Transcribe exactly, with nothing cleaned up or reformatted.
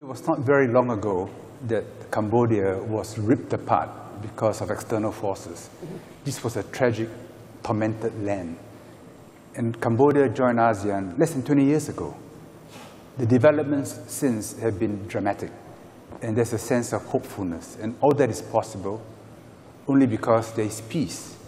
It was not very long ago that Cambodia was ripped apart because of external forces. Mm-hmm. This was a tragic, tormented land. And Cambodia joined ASEAN less than twenty years ago. The developments since have been dramatic, and there's a sense of hopefulness. And all that is possible only because there is peace